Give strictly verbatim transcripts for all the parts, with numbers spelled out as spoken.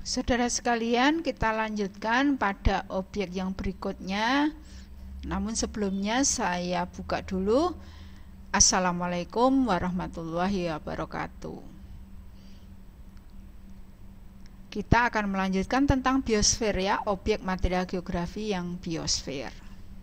Saudara sekalian, kita lanjutkan pada objek yang berikutnya. Namun sebelumnya saya buka dulu. Assalamualaikum warahmatullahi wabarakatuh. Kita akan melanjutkan tentang biosfer ya, objek material geografi yang biosfer.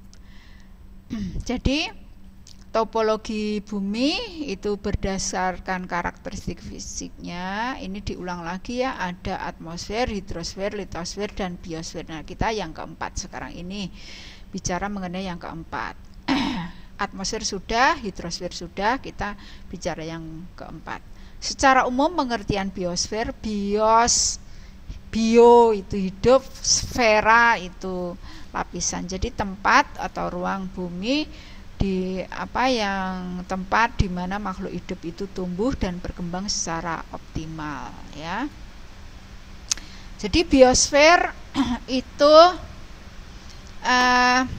Jadi topologi bumi itu berdasarkan karakteristik fisiknya. Ini diulang lagi ya, ada atmosfer, hidrosfer, litosfer, dan biosfer. Nah, kita yang keempat sekarang ini bicara mengenai yang keempat. Atmosfer sudah, hidrosfer sudah, kita bicara yang keempat. Secara umum pengertian biosfer, bios, bio itu hidup, sfera itu lapisan. Jadi tempat atau ruang bumi di apa yang tempat di mana makhluk hidup itu tumbuh dan berkembang secara optimal ya. Jadi biosfer itu uh,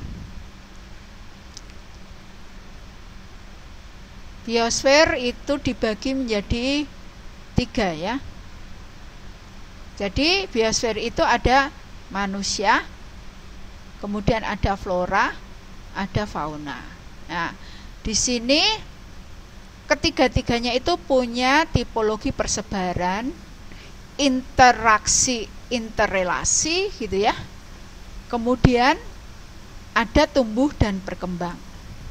biosfer itu dibagi menjadi tiga ya. Jadi biosfer itu ada manusia, kemudian ada flora, ada fauna. Nah, di sini ketiga-tiganya itu punya tipologi persebaran, interaksi, interrelasi gitu ya. Kemudian ada tumbuh dan berkembang.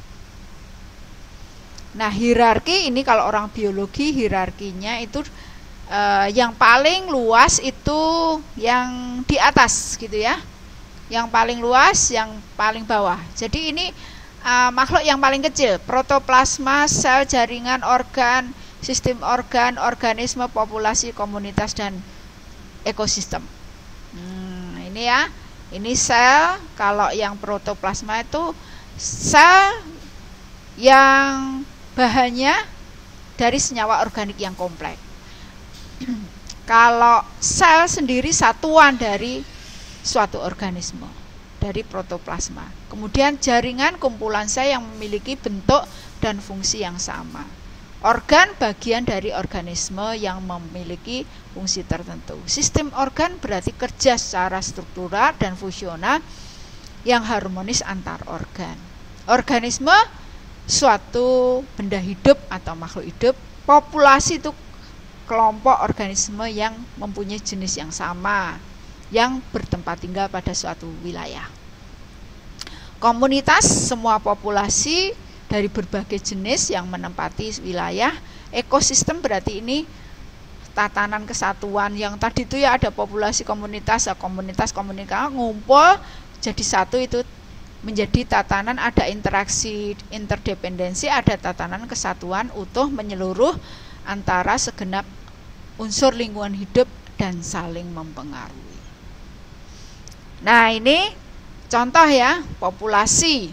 Nah, hierarki ini kalau orang biologi hierarkinya itu eh, yang paling luas itu yang di atas gitu ya. Yang paling luas, yang paling bawah. Jadi ini uh, makhluk yang paling kecil, protoplasma, sel, jaringan, organ, sistem organ, organisme, populasi, komunitas, dan ekosistem. Hmm, ini ya, ini sel. Kalau yang protoplasma itu sel yang bahannya dari senyawa organik yang kompleks. Kalau sel sendiri satuan dari suatu organisme, dari protoplasma. Kemudian jaringan kumpulan sel yang memiliki bentuk dan fungsi yang sama. Organ bagian dari organisme yang memiliki fungsi tertentu. Sistem organ berarti kerja secara struktural dan fungsional yang harmonis antar organ. Organisme suatu benda hidup atau makhluk hidup. Populasi itu kelompok organisme yang mempunyai jenis yang sama, yang bertempat tinggal pada suatu wilayah. Komunitas, semua populasi dari berbagai jenis yang menempati wilayah. Ekosistem berarti ini tatanan kesatuan yang tadi itu ya, ada populasi, komunitas, komunitas, komunitas ngumpul jadi satu, itu menjadi tatanan, ada interaksi, interdependensi, ada tatanan kesatuan utuh menyeluruh antara segenap unsur lingkungan hidup dan saling mempengaruhi. Nah, ini contoh ya, populasi.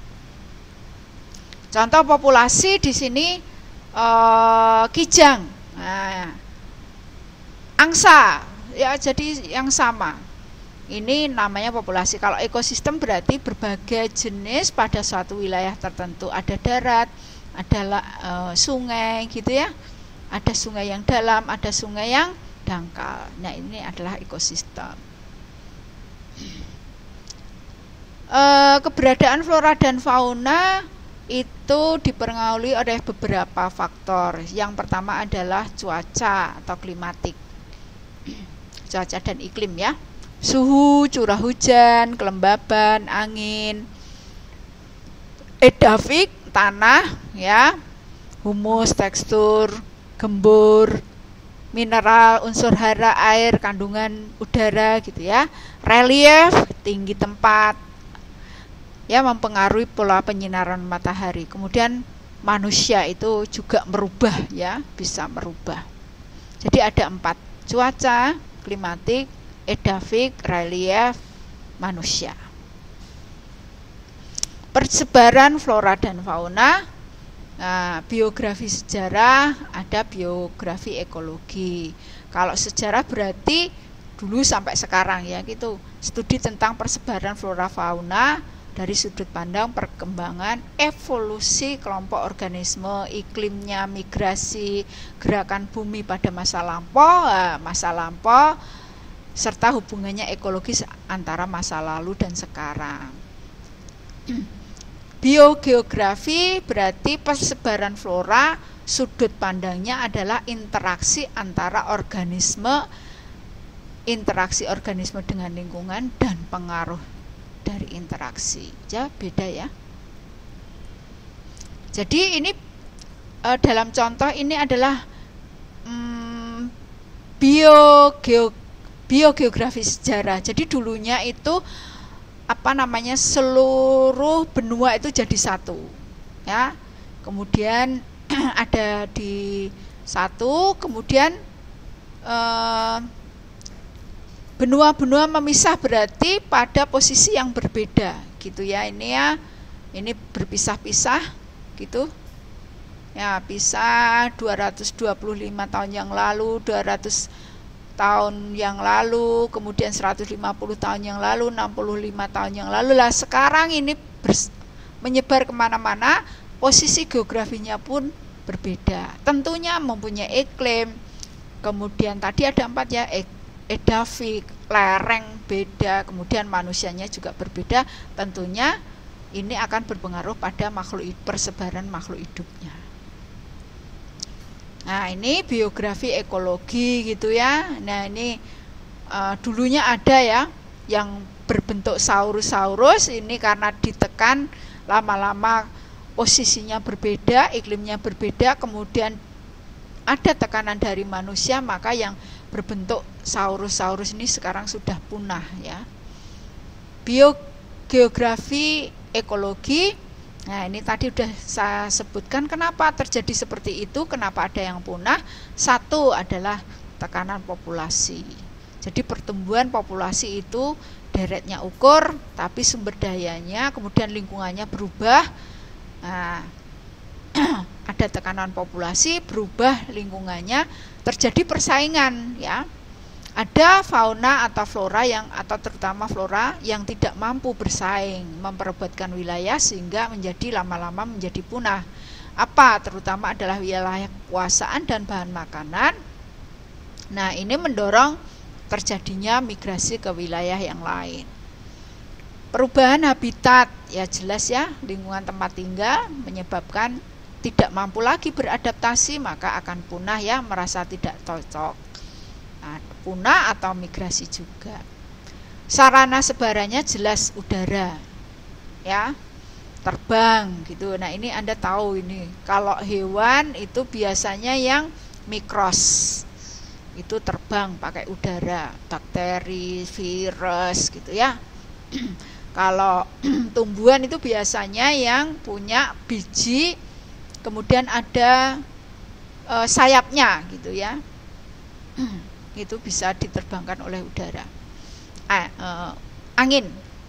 Contoh populasi di sini eh, kijang, nah, angsa, ya jadi yang sama. Ini namanya populasi. Kalau ekosistem berarti berbagai jenis pada suatu wilayah tertentu. Ada darat, ada eh, sungai gitu ya. Ada sungai yang dalam, ada sungai yang dangkal. Nah, ini adalah ekosistem. E, keberadaan flora dan fauna itu dipengaruhi oleh beberapa faktor. Yang pertama adalah cuaca atau klimatik, cuaca dan iklim ya, suhu, curah hujan, kelembaban, angin, edafik, tanah ya, humus, tekstur, gembur, mineral, unsur hara, air, kandungan udara gitu ya, relief, tinggi tempat ya, mempengaruhi pola penyinaran matahari. Kemudian manusia itu juga merubah ya, bisa merubah. Jadi ada empat: cuaca, klimatik, edafik, relief, manusia. Persebaran flora dan fauna. Nah, biografi sejarah, ada biografi ekologi. Kalau sejarah berarti dulu sampai sekarang ya gitu, studi tentang persebaran flora fauna dari sudut pandang perkembangan evolusi kelompok organisme, iklimnya, migrasi, gerakan bumi pada masa lampau. Masa lampau serta hubungannya ekologis antara masa lalu dan sekarang. Biogeografi berarti persebaran flora, sudut pandangnya adalah interaksi antara organisme, interaksi organisme dengan lingkungan dan pengaruh dari interaksi. Ya, beda ya. Jadi ini e, dalam contoh ini adalah hmm, biogeo, biogeografi sejarah. Jadi dulunya itu apa namanya seluruh benua itu jadi satu, ya. Kemudian ada di satu, kemudian eh, benua-benua memisah berarti pada posisi yang berbeda, gitu ya. Ini ya, ini berpisah-pisah, gitu. Ya, pisah dua ratus dua puluh lima tahun yang lalu, dua ratus tahun yang lalu, kemudian seratus lima puluh tahun yang lalu, enam puluh lima tahun yang lalu. Lah sekarang ini menyebar kemana-mana, posisi geografinya pun berbeda. Tentunya mempunyai iklim, kemudian tadi ada empat ya, edafik, lereng beda, kemudian manusianya juga berbeda. Tentunya ini akan berpengaruh pada makhluk persebaran makhluk hidupnya. Nah, ini biografi ekologi gitu ya. Nah, ini uh, dulunya ada ya yang berbentuk saurus-saurus, ini karena ditekan lama-lama posisinya berbeda, iklimnya berbeda, kemudian ada tekanan dari manusia, maka yang berbentuk saurus-saurus ini sekarang sudah punah ya. Biogeografi ekologi. Nah, ini tadi sudah saya sebutkan kenapa terjadi seperti itu, kenapa ada yang punah. Satu adalah tekanan populasi. Jadi pertumbuhan populasi itu deretnya ukur, tapi sumber dayanya, kemudian lingkungannya berubah. Nah, ada tekanan populasi, berubah lingkungannya, terjadi persaingan ya. Ada fauna atau flora yang atau terutama flora yang tidak mampu bersaing, memperebutkan wilayah sehingga menjadi lama-lama menjadi punah. Apa? Terutama adalah wilayah kekuasaan dan bahan makanan. Nah, ini mendorong terjadinya migrasi ke wilayah yang lain. Perubahan habitat, ya jelas ya, lingkungan tempat tinggal menyebabkan tidak mampu lagi beradaptasi, maka akan punah ya, merasa tidak cocok. Nah, punah atau migrasi juga. Sarana sebarannya jelas udara, ya, terbang gitu. Nah, ini Anda tahu ini, kalau hewan itu biasanya yang mikros, itu terbang pakai udara, bakteri, virus gitu ya. Kalau tumbuhan itu biasanya yang punya biji, kemudian ada e, sayapnya gitu ya. Itu bisa diterbangkan oleh udara. A, e, angin,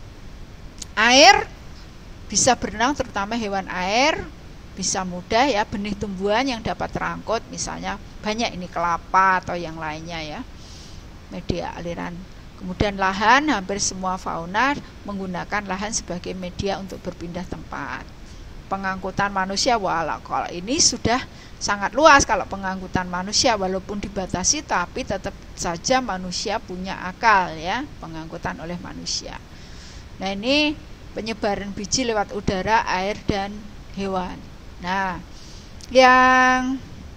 air bisa berenang, terutama hewan air bisa mudah ya, benih tumbuhan yang dapat terangkut, misalnya banyak ini kelapa atau yang lainnya ya, media aliran. Kemudian lahan, hampir semua fauna menggunakan lahan sebagai media untuk berpindah tempat. Pengangkutan manusia, walau kalau ini sudah sangat luas kalau pengangkutan manusia, walaupun dibatasi tapi tetap saja manusia punya akal ya, pengangkutan oleh manusia. Nah, ini penyebaran biji lewat udara, air dan hewan. Nah, yang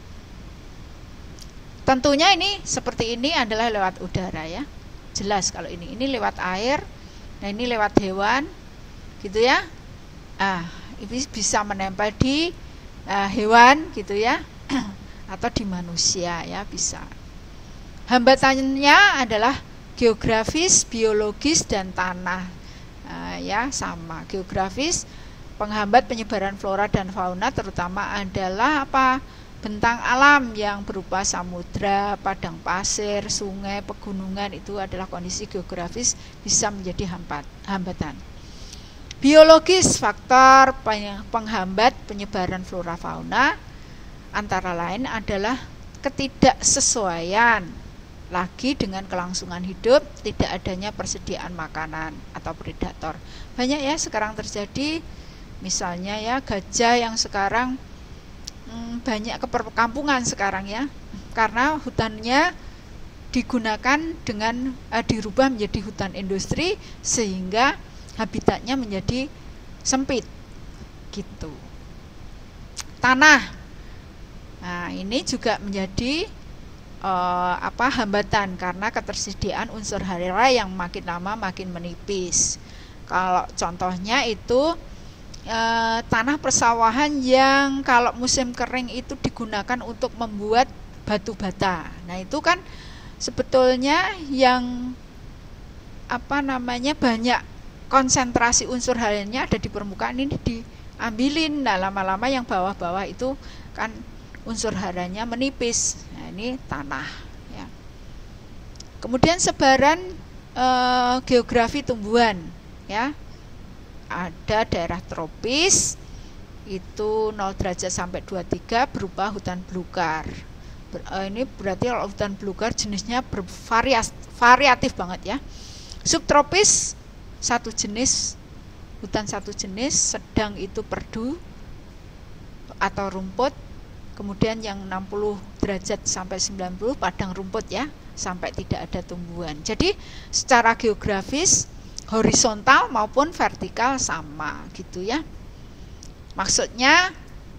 tentunya ini seperti ini adalah lewat udara ya, jelas kalau ini ini lewat air. Nah, ini lewat hewan gitu ya. Ah, ini bisa menempel di uh, hewan gitu ya, atau di manusia ya, bisa. Hambatannya adalah geografis, biologis dan tanah. Uh, ya, sama. Geografis, penghambat penyebaran flora dan fauna terutama adalah apa? Bentang alam yang berupa samudra, padang pasir, sungai, pegunungan, itu adalah kondisi geografis bisa menjadi hambat, hambatan. Biologis, faktor penghambat penyebaran flora fauna antara lain adalah ketidaksesuaian lagi dengan kelangsungan hidup, tidak adanya persediaan makanan atau predator. Banyak ya sekarang terjadi, misalnya ya gajah yang sekarang hmm, banyak ke perkampungan sekarang ya, karena hutannya digunakan dengan uh, dirubah menjadi hutan industri sehingga habitatnya menjadi sempit gitu. Tanah, nah ini juga menjadi uh, apa hambatan karena ketersediaan unsur hara yang makin lama makin menipis. Kalau contohnya itu uh, tanah persawahan yang kalau musim kering itu digunakan untuk membuat batu bata. Nah itu kan sebetulnya yang apa namanya banyak konsentrasi unsur harianya ada di permukaan ini diambilin. Nah lama-lama yang bawah-bawah itu kan unsur haranya menipis. Nah ini tanah ya. Kemudian sebaran e, geografi tumbuhan ya, ada daerah tropis itu nol derajat sampai dua puluh tiga berupa hutan belukar. Ber, uh, ini berarti kalau hutan belukar jenisnya bervarias variatif banget ya. Subtropis satu jenis, hutan satu jenis, sedang itu perdu atau rumput. Kemudian yang enam puluh derajat sampai sembilan puluh padang rumput ya, sampai tidak ada tumbuhan. Jadi secara geografis horizontal maupun vertikal sama gitu ya. Maksudnya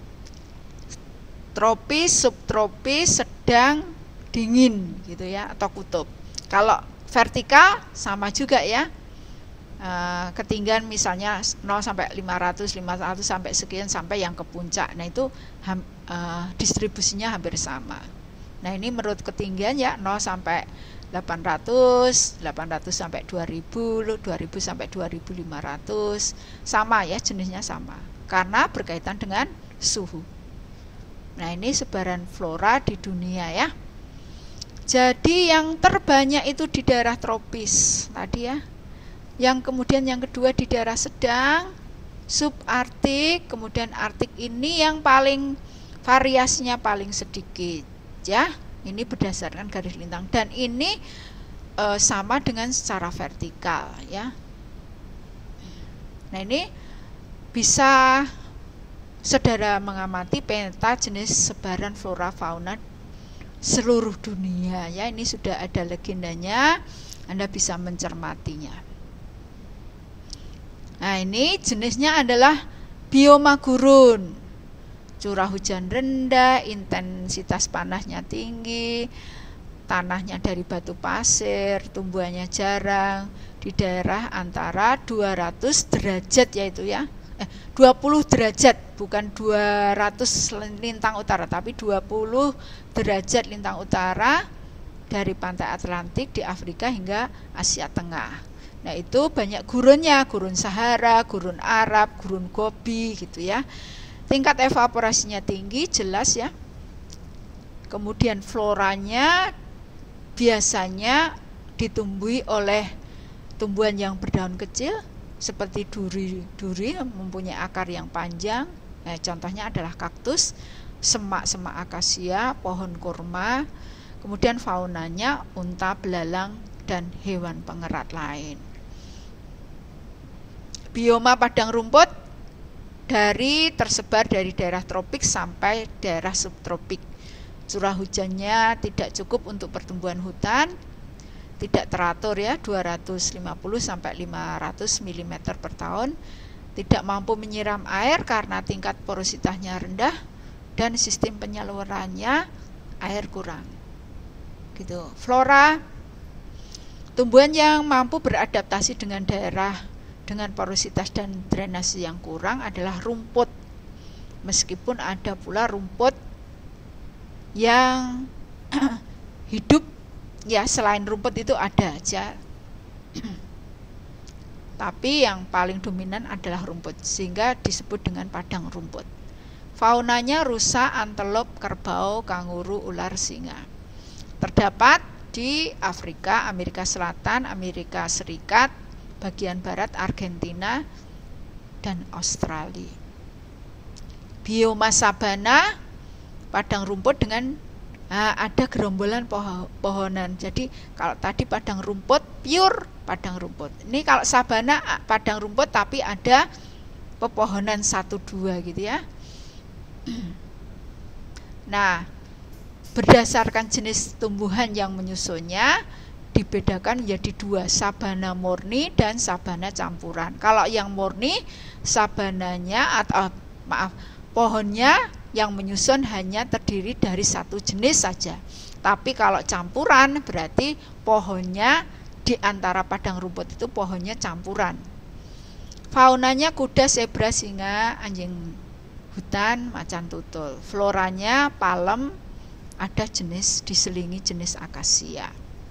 tropis, subtropis, sedang, dingin gitu ya, atau kutub. Kalau vertikal sama juga ya, e, ketinggian misalnya nol sampai lima ratus, lima ratus sampai sekian sampai yang ke puncak. Nah itu ham, e, distribusinya hampir sama. Nah ini menurut ketinggian ya nol sampai delapan ratus, delapan ratus sampai dua ribu, dua ribu sampai dua ribu lima ratus, sama ya, jenisnya sama karena berkaitan dengan suhu. Nah ini sebaran flora di dunia ya. Jadi yang terbanyak itu di daerah tropis tadi ya. Yang kemudian yang kedua di daerah sedang, subarktik, kemudian arktik ini yang paling variasinya paling sedikit ya. Ini berdasarkan garis lintang dan ini e, sama dengan secara vertikal ya. Nah ini bisa saudara mengamati peta jenis sebaran flora fauna seluruh dunia ya. Ini sudah ada legendanya, Anda bisa mencermatinya. Nah ini jenisnya adalah bioma gurun, curah hujan rendah, intensitas panasnya tinggi, tanahnya dari batu pasir, tumbuhannya jarang, di daerah antara dua ratus derajat yaitu ya, eh, dua puluh derajat, bukan dua ratus lintang utara, tapi dua puluh derajat lintang utara dari pantai Atlantik di Afrika hingga Asia Tengah. Nah itu banyak gurunnya, gurun Sahara, gurun Arab, gurun Gobi gitu ya. Tingkat evaporasinya tinggi, jelas ya. Kemudian floranya biasanya ditumbuhi oleh tumbuhan yang berdaun kecil seperti duri-duri mempunyai akar yang panjang. Nah, contohnya adalah kaktus, semak-semak akasia, pohon kurma. Kemudian faunanya unta, belalang, dan hewan pengerat lain. Bioma padang rumput dari tersebar dari daerah tropik sampai daerah subtropik. Curah hujannya tidak cukup untuk pertumbuhan hutan, tidak teratur ya, dua ratus lima puluh sampai lima ratus milimeter per tahun, tidak mampu menyiram air karena tingkat porositasnya rendah dan sistem penyalurannya air kurang. Gitu. Flora, tumbuhan yang mampu beradaptasi dengan daerah dengan porositas dan drainase yang kurang adalah rumput. Meskipun ada pula rumput yang hidup ya, selain rumput itu ada aja. Tapi yang paling dominan adalah rumput, sehingga disebut dengan padang rumput. Faunanya rusa, antelop, kerbau, kanguru, ular, singa. Terdapat di Afrika, Amerika Selatan, Amerika Serikat, bagian barat Argentina, dan Australia. Bioma sabana, padang rumput dengan nah, ada gerombolan poho, pohonan. Jadi kalau tadi padang rumput, pure padang rumput. Ini kalau sabana padang rumput tapi ada pepohonan satu dua gitu ya. Nah, Berdasarkan jenis tumbuhan yang menyusunnya dibedakan menjadi dua, sabana murni dan sabana campuran. Kalau yang murni, sabananya atau maaf, pohonnya yang menyusun hanya terdiri dari satu jenis saja. Tapi kalau campuran berarti pohonnya di antara padang rumput itu pohonnya campuran. Faunanya kuda, zebra, singa, anjing hutan, macan tutul. Floranya palem, ada jenis diselingi jenis akasia.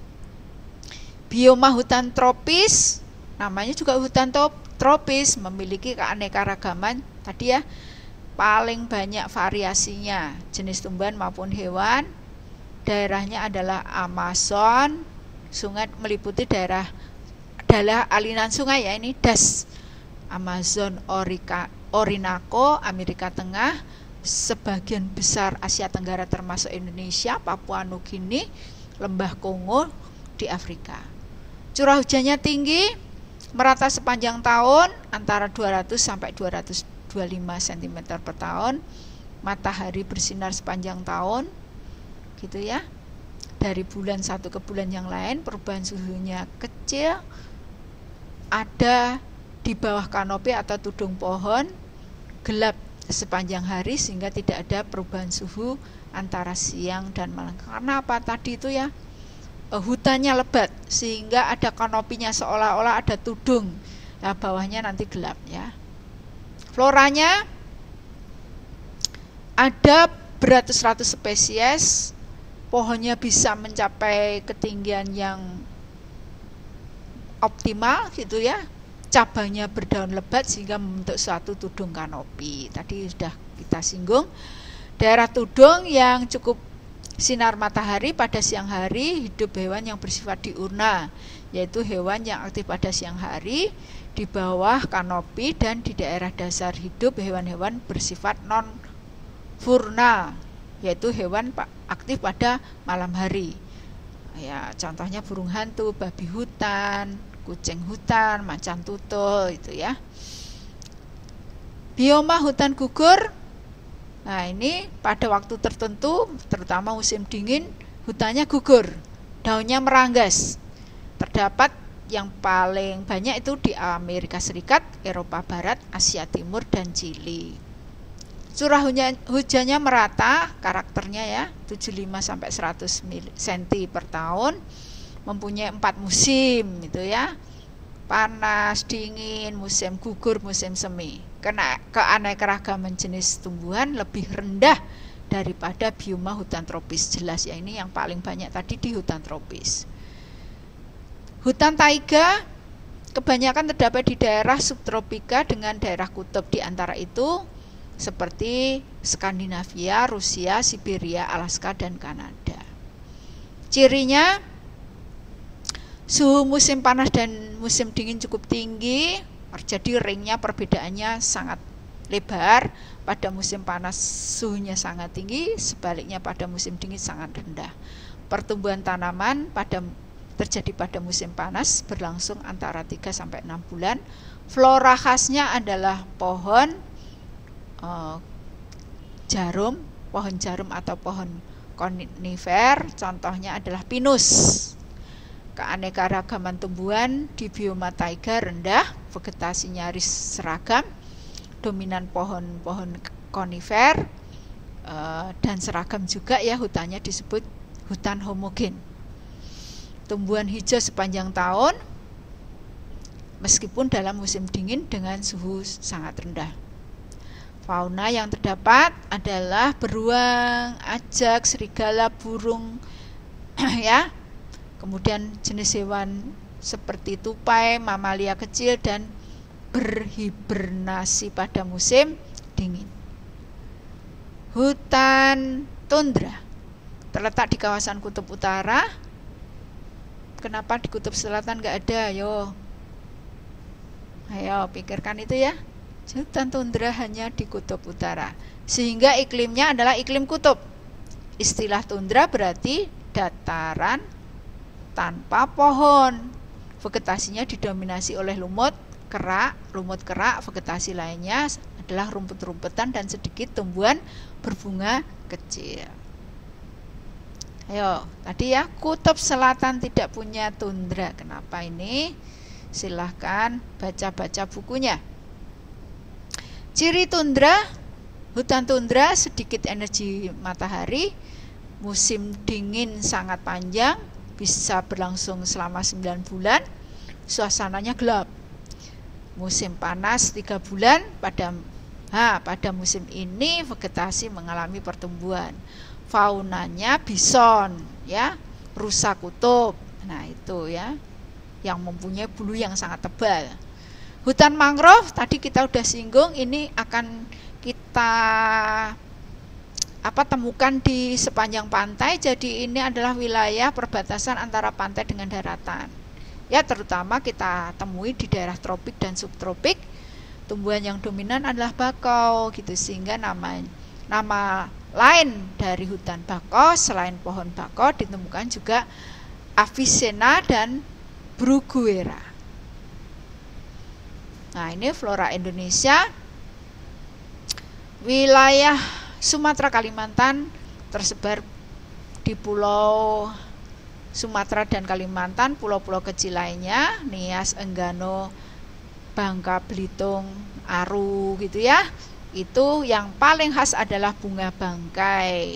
Bioma hutan tropis, namanya juga hutan tropis, memiliki keanekaragaman tadi ya, paling banyak variasinya, jenis tumbuhan maupun hewan. Daerahnya adalah Amazon, sungai meliputi daerah adalah aliran sungai ya, ini D A S, Amazon, Orika, Orinoco, Amerika Tengah, sebagian besar Asia Tenggara termasuk Indonesia, Papua Nugini, Lembah Kongo di Afrika. Curah hujannya tinggi, merata sepanjang tahun, antara dua ratus sampai dua ratus dua puluh lima sentimeter per tahun. Matahari bersinar sepanjang tahun, gitu ya. Dari bulan satu ke bulan yang lain, perubahan suhunya kecil. Ada di bawah kanopi atau tudung pohon, gelap sepanjang hari sehingga tidak ada perubahan suhu antara siang dan malam. Karena apa tadi itu ya, hutannya lebat sehingga ada kanopinya seolah-olah ada tudung. Nah, bawahnya nanti gelap ya. Floranya ada beratus-ratus spesies, pohonnya bisa mencapai ketinggian yang optimal gitu ya. Cabangnya berdaun lebat sehingga membentuk suatu tudung kanopi. Tadi sudah kita singgung. Daerah tudung yang cukup sinar matahari pada siang hari, hidup hewan yang bersifat diurna, yaitu hewan yang aktif pada siang hari di bawah kanopi, dan di daerah dasar hidup hewan-hewan bersifat non-furnal, yaitu hewan aktif pada malam hari. Ya, contohnya burung hantu, babi hutan, kucing hutan, macan tutul itu ya. Bioma hutan gugur. Nah, ini pada waktu tertentu, terutama musim dingin, hutannya gugur, daunnya meranggas. Terdapat yang paling banyak itu di Amerika Serikat, Eropa Barat, Asia Timur, dan Chili. Curah hujannya merata, karakternya ya, tujuh puluh lima sampai seratus sentimeter per tahun, mempunyai empat musim itu ya. Panas, dingin, musim gugur, musim semi. Karena keanekaragaman jenis tumbuhan lebih rendah daripada bioma hutan tropis. Jelas ya, ini yang paling banyak tadi di hutan tropis. Hutan taiga kebanyakan terdapat di daerah subtropika dengan daerah kutub, di antara itu seperti Skandinavia, Rusia, Siberia, Alaska, dan Kanada. Cirinya, suhu musim panas dan musim dingin cukup tinggi, jadi ringnya perbedaannya sangat lebar. Pada musim panas suhunya sangat tinggi, sebaliknya pada musim dingin sangat rendah. Pertumbuhan tanaman pada terjadi pada musim panas berlangsung antara tiga sampai enam bulan. Flora khasnya adalah pohon eh, jarum, pohon jarum atau pohon konifer, contohnya adalah pinus. Keanekaragaman tumbuhan di bioma taiga rendah, vegetasi nyaris seragam, dominan pohon-pohon konifer e, dan seragam juga ya, hutannya disebut hutan homogen. Tumbuhan hijau sepanjang tahun meskipun dalam musim dingin dengan suhu sangat rendah. Fauna yang terdapat adalah beruang, ajak, serigala, burung ya. Kemudian jenis hewan seperti tupai, mamalia kecil, dan berhibernasi pada musim dingin. Hutan tundra terletak di kawasan kutub utara. Kenapa di kutub selatan nggak ada? Ayo, ayo pikirkan itu ya. Hutan tundra hanya di kutub utara, sehingga iklimnya adalah iklim kutub. Istilah tundra berarti dataran tanpa pohon. Vegetasinya didominasi oleh lumut kerak, lumut kerak. Vegetasi lainnya adalah rumput-rumputan dan sedikit tumbuhan berbunga kecil. Ayo, tadi ya, kutub selatan tidak punya tundra. Kenapa ini? Silahkan baca-baca bukunya. Ciri tundra, hutan tundra sedikit energi matahari, musim dingin sangat panjang, bisa berlangsung selama sembilan bulan, suasananya gelap. Musim panas tiga bulan, pada ha, pada musim ini vegetasi mengalami pertumbuhan. Faunanya bison, ya, rusa kutub. Nah, itu ya, yang mempunyai bulu yang sangat tebal. Hutan mangrove tadi kita udah singgung, ini akan kita apa temukan di sepanjang pantai. Jadi ini adalah wilayah perbatasan antara pantai dengan daratan. Ya, terutama kita temui di daerah tropik dan subtropik. Tumbuhan yang dominan adalah bakau gitu, sehingga nama nama lain dari hutan bakau selain pohon bakau ditemukan juga Avicenna dan Bruguera. Nah, ini flora Indonesia. Wilayah Sumatera Kalimantan tersebar di pulau Sumatera dan Kalimantan, pulau-pulau kecil lainnya, Nias, Enggano, Bangka Belitung, Aru gitu ya. Itu yang paling khas adalah bunga bangkai.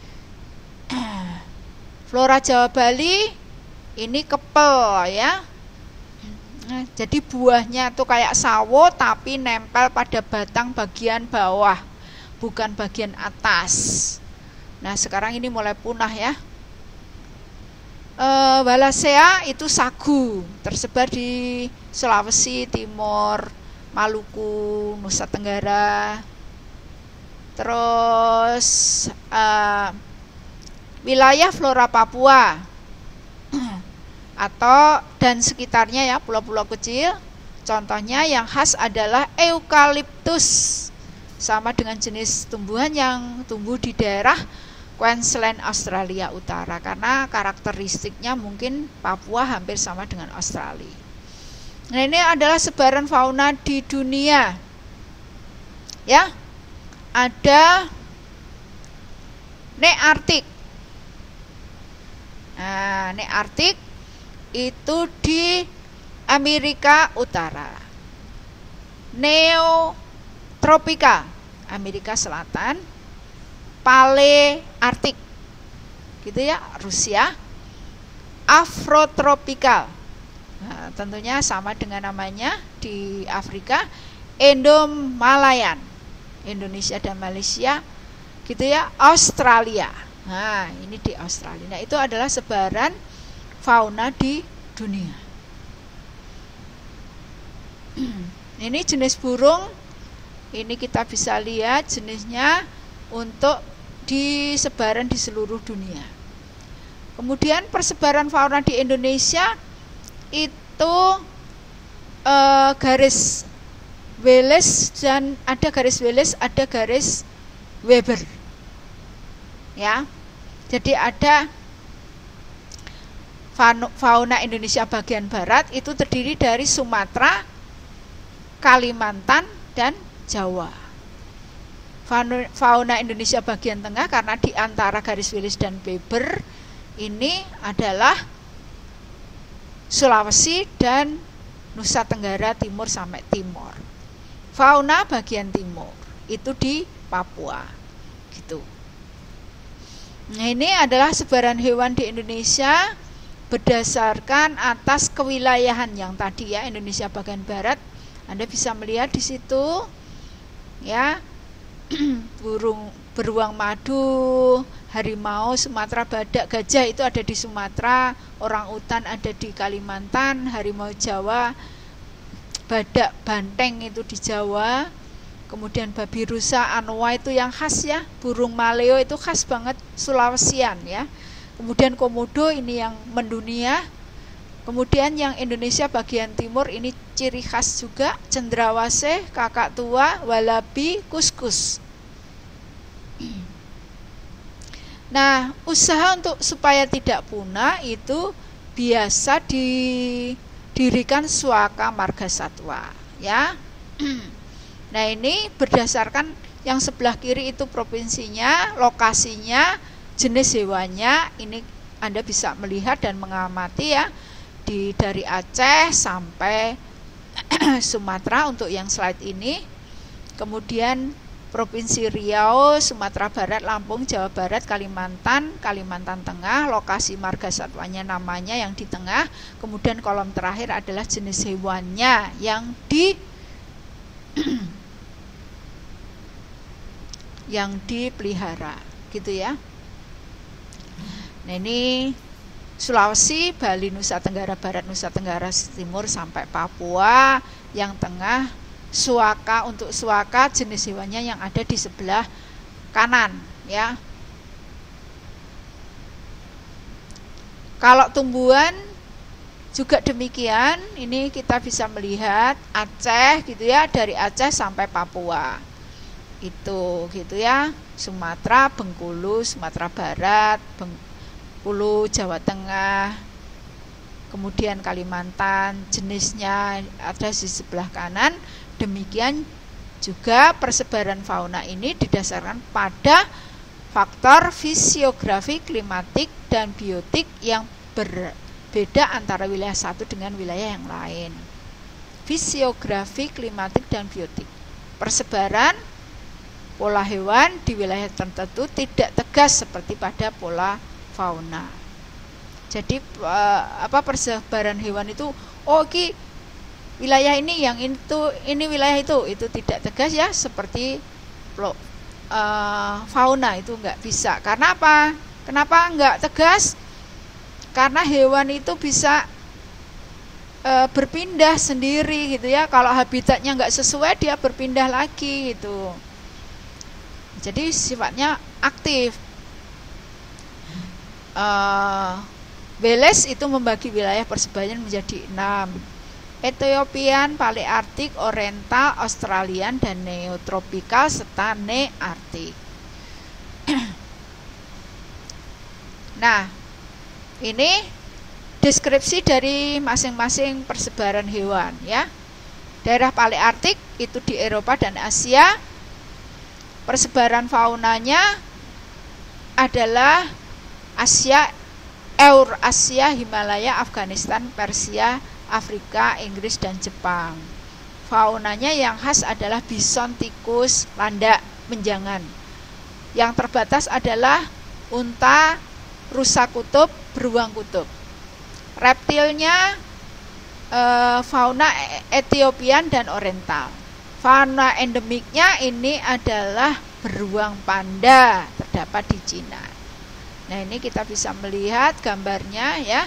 Flora Jawa Bali ini kepel ya. Jadi buahnya tuh kayak sawo tapi nempel pada batang bagian bawah, bukan bagian atas. Nah, sekarang ini mulai punah ya. E, Wallacea itu sagu, tersebar di Sulawesi Timur, Maluku, Nusa Tenggara. Terus uh, wilayah flora Papua atau dan sekitarnya ya, pulau-pulau kecil. Contohnya yang khas adalah eukaliptus, sama dengan jenis tumbuhan yang tumbuh di daerah Queensland Australia Utara, karena karakteristiknya mungkin Papua hampir sama dengan Australia. Nah, ini adalah sebaran fauna di dunia. Ya. Ada Nearktik. Nah, Nearktik itu di Amerika Utara. Neotropika, Amerika Selatan. Palearktik, gitu ya, Rusia. Afrotropikal. Nah, tentunya sama dengan namanya di Afrika, Indomalayan, Indonesia dan Malaysia, gitu ya, Australia. Nah, ini di Australia. Nah, itu adalah sebaran fauna di dunia. Ini jenis burung. Ini kita bisa lihat jenisnya untuk di sebaran di seluruh dunia. Kemudian persebaran fauna di Indonesia itu uh, garis Wallace dan ada garis Wallace, ada garis Weber. Ya. Jadi ada fauna Indonesia bagian barat itu terdiri dari Sumatera, Kalimantan dan Jawa. Fauna Indonesia bagian tengah karena di antara garis Wallace dan Weber ini adalah Sulawesi dan Nusa Tenggara Timur sampai Timur. Fauna bagian timur itu di Papua, gitu. Nah, ini adalah sebaran hewan di Indonesia berdasarkan atas kewilayahan yang tadi ya, Indonesia bagian barat. Anda bisa melihat di situ, ya, burung beruang madu, harimau, Sumatera, badak, gajah itu ada di Sumatera, orang utan ada di Kalimantan, harimau Jawa, badak, banteng itu di Jawa, kemudian babi rusa, anoa itu yang khas ya, burung maleo itu khas banget Sulawesian ya, kemudian komodo ini yang mendunia, kemudian yang Indonesia bagian timur ini ciri khas juga, cendrawasih, kakak tua, walabi, kuskus. Nah, usaha untuk supaya tidak punah itu biasa didirikan suaka marga satwa, ya. Nah, ini berdasarkan yang sebelah kiri itu provinsinya, lokasinya, jenis hewannya ini Anda bisa melihat dan mengamati ya, di dari Aceh sampai Sumatera untuk yang slide ini. Kemudian Provinsi Riau, Sumatera Barat, Lampung, Jawa Barat, Kalimantan, Kalimantan Tengah, lokasi marga satwanya namanya yang di tengah. Kemudian kolom terakhir adalah jenis hewannya yang di yang dipelihara, gitu ya. Nah, ini Sulawesi, Bali, Nusa Tenggara Barat, Nusa Tenggara Timur sampai Papua, yang tengah suaka. Untuk suaka jenis hewannya yang ada di sebelah kanan ya. Kalau tumbuhan juga demikian, ini kita bisa melihat Aceh gitu ya, dari Aceh sampai Papua. Itu gitu ya. Sumatera, Bengkulu, Sumatera Barat, Bengkulu, Jawa Tengah. Kemudian Kalimantan, jenisnya ada di sebelah kanan. Demikian juga persebaran fauna ini didasarkan pada faktor fisiografi, klimatik, dan biotik yang berbeda antara wilayah satu dengan wilayah yang lain. Fisiografi, klimatik, dan biotik. Persebaran pola hewan di wilayah tertentu tidak tegas seperti pada pola fauna. Jadi apa persebaran hewan itu, oh ki wilayah ini yang itu, ini wilayah itu, itu tidak tegas ya, seperti uh, fauna itu nggak bisa. Karena apa? Kenapa nggak tegas? Karena hewan itu bisa uh, berpindah sendiri gitu ya. Kalau habitatnya nggak sesuai, dia berpindah lagi gitu. Jadi sifatnya aktif. Uh, Wales itu membagi wilayah persebaran menjadi enam. Ethiopian, Palearktik, Oriental, Australian, dan Neotropikal serta Nearktik. Nah, ini deskripsi dari masing-masing persebaran hewan ya. Daerah Palearktik itu di Eropa dan Asia. Persebaran faunanya adalah Asia, Eurasia, Himalaya, Afghanistan, Persia, Afrika, Inggris, dan Jepang. Faunanya yang khas adalah bison, tikus, landak, menjangan. Yang terbatas adalah unta, rusa kutub, beruang kutub. Reptilnya eh, fauna Ethiopian dan Oriental. Fauna endemiknya ini adalah beruang panda, terdapat di Cina. Nah, ini kita bisa melihat gambarnya ya.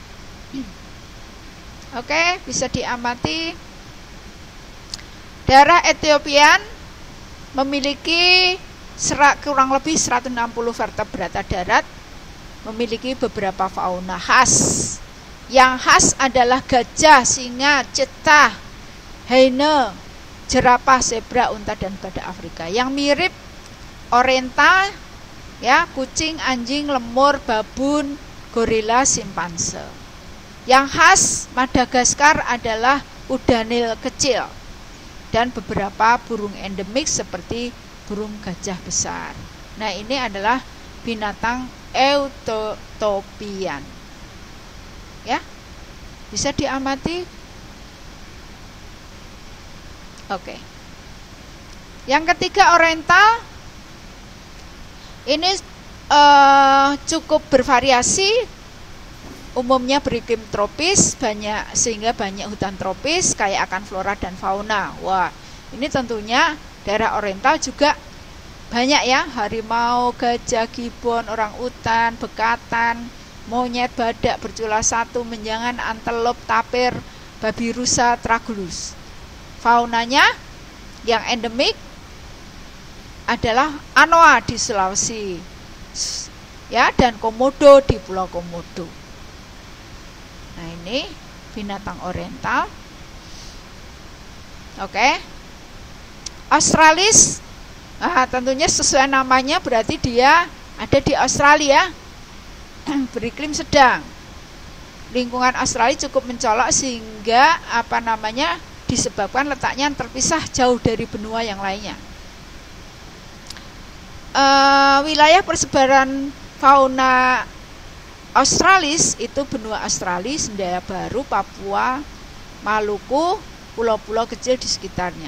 Oke, bisa diamati. Daerah Ethiopian memiliki serak, kurang lebih seratus enam puluh vertebrata darat, memiliki beberapa fauna khas. Yang khas adalah gajah, singa, cetah, hyena, jerapah, zebra, unta, dan badak Afrika. Yang mirip Oriental ya, kucing, anjing, lemur, babun, gorila, simpanse. Yang khas Madagaskar adalah udanil kecil dan beberapa burung endemik seperti burung gajah besar. Nah, ini adalah binatang eutopian. Ya. Bisa diamati. Oke. Yang ketiga Oriental. Ini uh, cukup bervariasi. Umumnya beriklim tropis, banyak sehingga banyak hutan tropis, kaya akan flora dan fauna. Wah, ini tentunya daerah Oriental juga banyak ya, harimau, gajah, gibbon, orang utan, bekatan, monyet, badak, bercula satu, menjangan, antelop, tapir, babi rusa, tragulus. Faunanya yang endemik adalah anoa di Sulawesi, ya, dan komodo di Pulau Komodo. Nah, ini binatang oriental. Oke. Australis, nah, tentunya sesuai namanya berarti dia ada di Australia. Beriklim sedang. Lingkungan Australia cukup mencolok sehingga apa namanya disebabkan letaknya terpisah jauh dari benua yang lainnya. E, wilayah persebaran fauna Australis itu benua Australia, Selandia Baru, Papua, Maluku, pulau-pulau kecil di sekitarnya.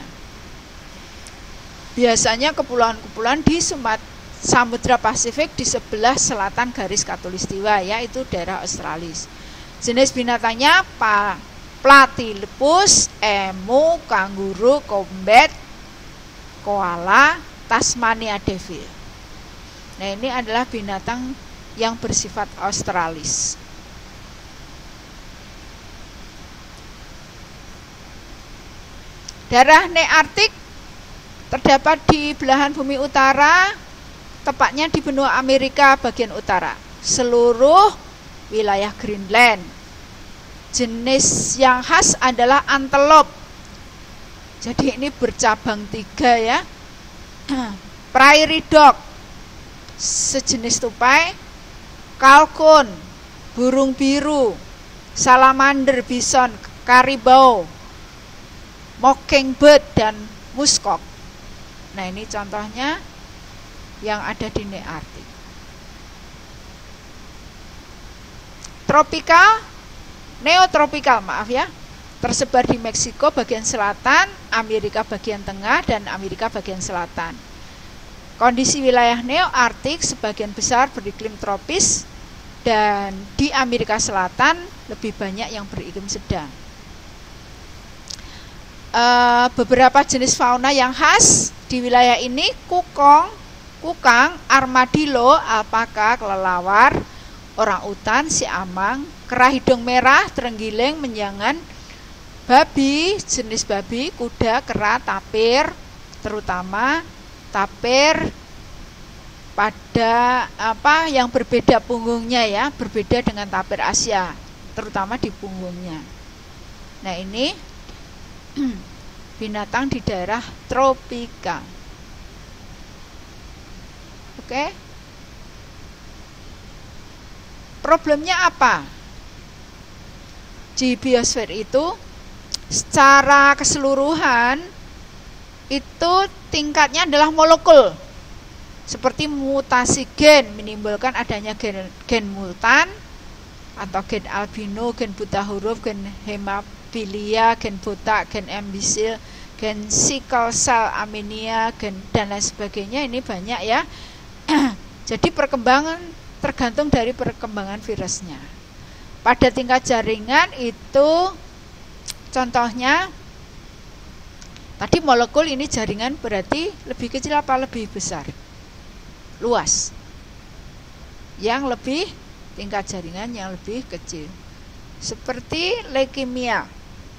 Biasanya kepulauan-kepulauan di Samudra Pasifik di sebelah selatan garis khatulistiwa, yaitu daerah Australis. Jenis binatangnya pa, platypus, emu, kanguru, kombat, koala, Tasmania devil. Nah, ini adalah binatang yang bersifat australis. Daerah Nearktik terdapat di belahan bumi utara, tepatnya di benua Amerika bagian utara, seluruh wilayah Greenland. Jenis yang khas adalah antelope. Jadi ini bercabang tiga ya. Prairie dog, sejenis tupai, kalkun, burung biru, salamander, bison, karibau, mockingbird, dan muskok. Nah, ini contohnya yang ada di Nearktik. Tropikal, neotropikal, maaf ya, tersebar di Meksiko bagian selatan, Amerika bagian tengah, dan Amerika bagian selatan. Kondisi wilayah Nearktik sebagian besar beriklim tropis, dan di Amerika Selatan lebih banyak yang beriklim sedang. E, beberapa jenis fauna yang khas di wilayah ini: kukong, kukang, armadillo, alpaka, kelelawar, orang utan, siamang, kera hidung merah, terenggiling, menjangan, babi, jenis babi, kuda, kera, tapir, terutama tapir pada apa yang berbeda punggungnya ya, berbeda dengan tapir Asia, terutama di punggungnya. Nah, ini binatang di daerah tropika. Oke. Problemnya apa? Di biosfer itu secara keseluruhan itu tingkatnya adalah molekul, seperti mutasi gen menimbulkan adanya gen, gen multan atau gen albino, gen buta huruf, gen hemophilia, gen botak, gen embisil, gen sickle cell anemia, gen dan lain sebagainya. Ini banyak ya. Jadi perkembangan tergantung dari perkembangan virusnya. Pada tingkat jaringan itu contohnya tadi molekul, ini jaringan berarti lebih kecil apa lebih besar? Luas. Yang lebih tingkat jaringan yang lebih kecil. Seperti leukemia,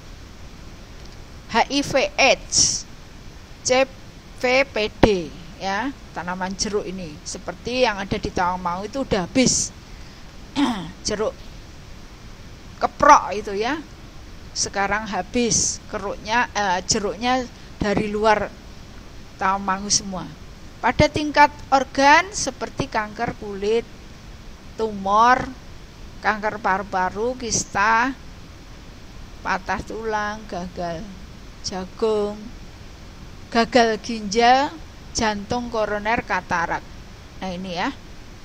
H I V AIDS, C V P D ya, tanaman jeruk ini. Seperti yang ada di Tawangmangu itu udah habis. Jeruk keprok itu ya. Sekarang habis keruknya, eh, jeruknya dari luar Tawangmangu semua. Pada tingkat organ seperti kanker kulit, tumor, kanker paru-paru, kista, patah tulang, gagal jagung, gagal ginjal, jantung, koroner, katarak. Nah, ini ya.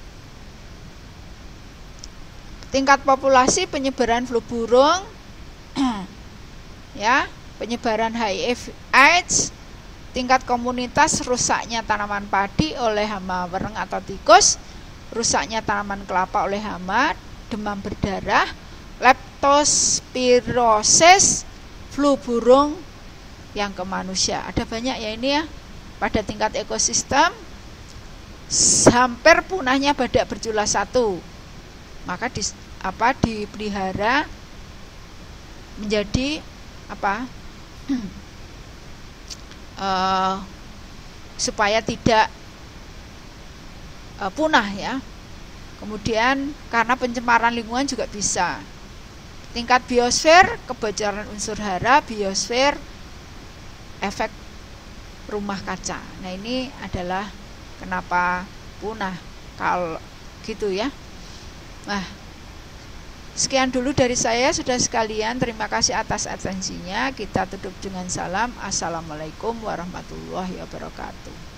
Tingkat populasi penyebaran flu burung, ya, penyebaran H I V AIDS, tingkat komunitas rusaknya tanaman padi oleh hama wereng atau tikus, rusaknya tanaman kelapa oleh hama, demam berdarah, leptospirosis, flu burung yang ke manusia. Ada banyak ya ini ya. Pada tingkat ekosistem, hampir punahnya badak berjula satu, maka di, apa dipelihara menjadi apa uh, supaya tidak uh, punah ya. Kemudian karena pencemaran lingkungan juga bisa. Tingkat biosfer, kebocoran unsur hara, biosfer, efek rumah kaca. Nah, ini adalah kenapa punah kalau gitu ya. Nah, sekian dulu dari saya, sudah sekalian. Terima kasih atas atensinya. Kita tutup dengan salam. Assalamualaikum warahmatullahi wabarakatuh.